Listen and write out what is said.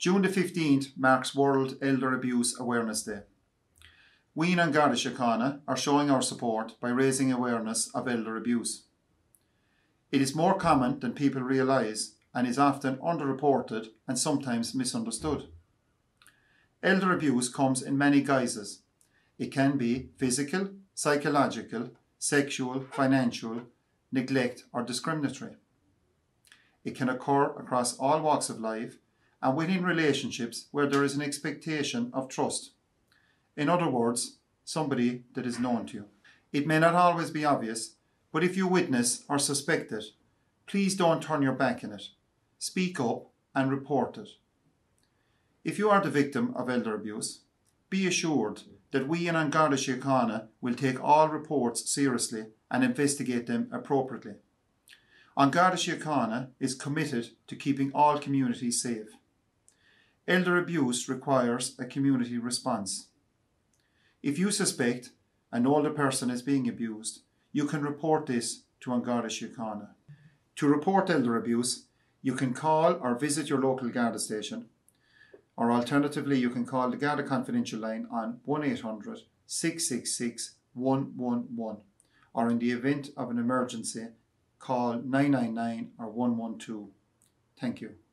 June the 15th marks World Elder Abuse Awareness Day. We in An Garda Síochána are showing our support by raising awareness of elder abuse. It is more common than people realise and is often underreported and sometimes misunderstood. Elder abuse comes in many guises. It can be physical, psychological, sexual, financial, neglect or discriminatory. It can occur across all walks of life and within relationships where there is an expectation of trust. In other words, somebody that is known to you. It may not always be obvious, but if you witness or suspect it, please don't turn your back on it. Speak up and report it. If you are the victim of elder abuse, be assured that we in An Garda Síochána will take all reports seriously and investigate them appropriately. An Garda Síochána is committed to keeping all communities safe. Elder abuse requires a community response. If you suspect an older person is being abused, you can report this to An Garda Síochána. To report elder abuse, you can call or visit your local Garda station, or alternatively you can call the Garda Confidential line on 1800 666 111, or in the event of an emergency, call 999 or 112. Thank you.